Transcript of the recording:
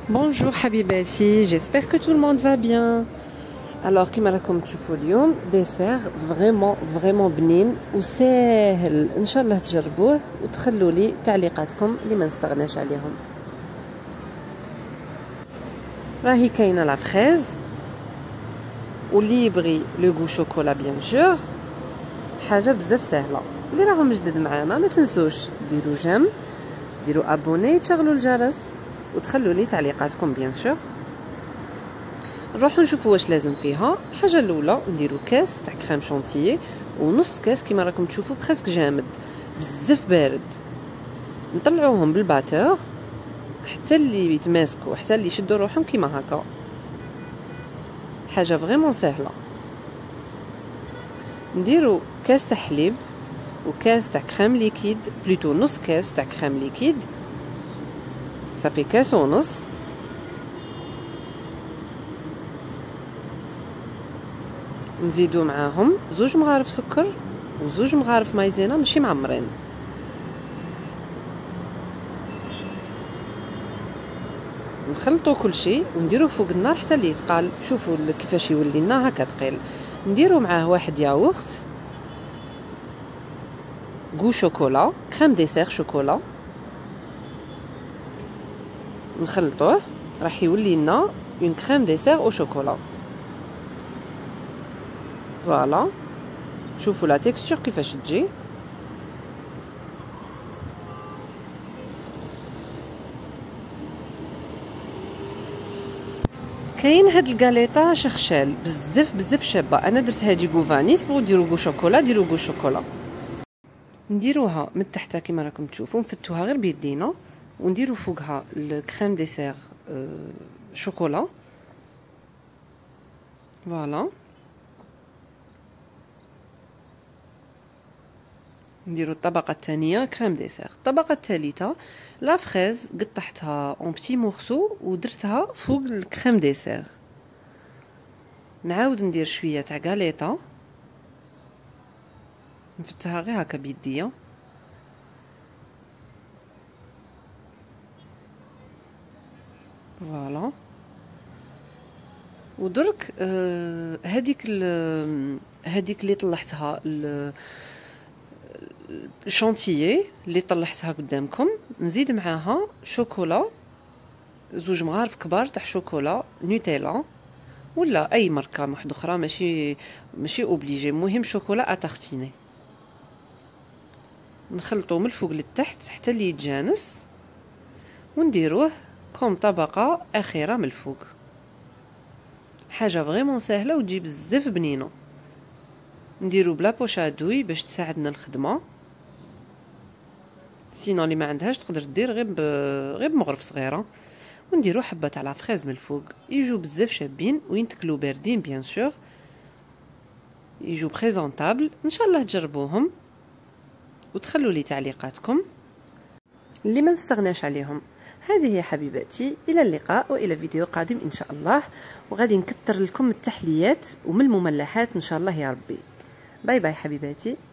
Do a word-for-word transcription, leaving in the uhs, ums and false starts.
Bonjour حبيباتي, j'espère que tout le monde va bien. Alors كما راكم تشوفوا اليوم ديسير فريمون فريمون بنين وساهل, ان شاء الله تجربوه وتخلوا لي تعليقاتكم اللي ما نستغناش عليهم. راهي كاينه لا فريز واللي يبغي لو غو شوكولا بيان سور, حاجه بزاف سهله. اللي راهم جدد معانا ما تنسوش ديروا جيم, ديروا ابوني, تشغلوا الجرس وتخلوا لي تعليقاتكم بيان سور. نروحوا نشوفوا واش لازم فيها. الحاجه الاولى نديروا كاس تاع كريم شونتيي ونص كاس كما راكم تشوفوا بريسك جامد بزاف بارد. نطلعوهم بالباتور حتى اللي يتماسكوا, حتى اللي يشدوا روحهم كيما هكا. حاجه فريمون سهله. نديروا كاس تاع حليب وكاس تاع كريم ليكيد, بلوتو نص كاس تاع كريم ليكيد, صافي كاس ونص. نزيدو معاهم زوج مغارف سكر وزوج مغارف مايزينا ماشي معمرين. نخلطو كل شيء ونديرو فوق النار حتى اللي يتقال. شوفوا كيفاش يولي لنا هكا ثقيل. نديرو معاه واحد ياغورت غو شوكولا, كريم ديسير شوكولا, نخلطوه راح يولي لنا اون كريم ديسير او شوكولا. فوالا, شوفوا لا تيكستور كيفاش تجي. كاين هاد الكاليطه شخشال بزاف بزاف شابه. انا درت هادي غوفاني, تبغوا ديروا غو شوكولا ديروا غو شوكولا. نديروها من تحت كما راكم تشوفوا, نفتوها غير بيدينا ونديروا فوقها الكريم ديسير شوكولا. فوالا, نديروا الطبقه الثانيه كريم ديسير. الطبقه الثالثه لا فريز قطعتها اون بتي مورسو ودرتها فوق الكريم ديسير. نعاود ندير شويه تاع غاليطه, نفتها غير هكا بيديا. فوالا, ودرك آه هذيك هذيك اللي طلعتها الشونتيي اللي طلعتها قدامكم, نزيد معاها شوكولا, زوج مغارف كبار تاع شوكولا نوتيلا ولا اي ماركه واحده اخرى, ماشي ماشي اوبليجي, المهم شوكولا اتارتيني. نخلطو من الفوق للتحت حتى اللي يتجانس ونديروه كوم طبقه اخيره من الفوق. حاجه فريمون سهله وتجي بزاف بنينه. نديرو بلا بوشادوي باش تساعدنا الخدمه, سينو اللي ما عندهاش تقدر دير غير غير بمغرف صغيره. ونديرو حبه تاع لا فريز من الفوق. يجو بزاف شابين وينتكلو باردين بيان سور, يجو بريزونطابل. ان شاء الله تجربوهم وتخلوا لي تعليقاتكم اللي ما نستغناش عليهم. هذه هي حبيباتي, الى اللقاء والى فيديو قادم ان شاء الله, وغادي نكثر لكم التحليات ومن المملحات ان شاء الله يا ربي. باي باي حبيباتي.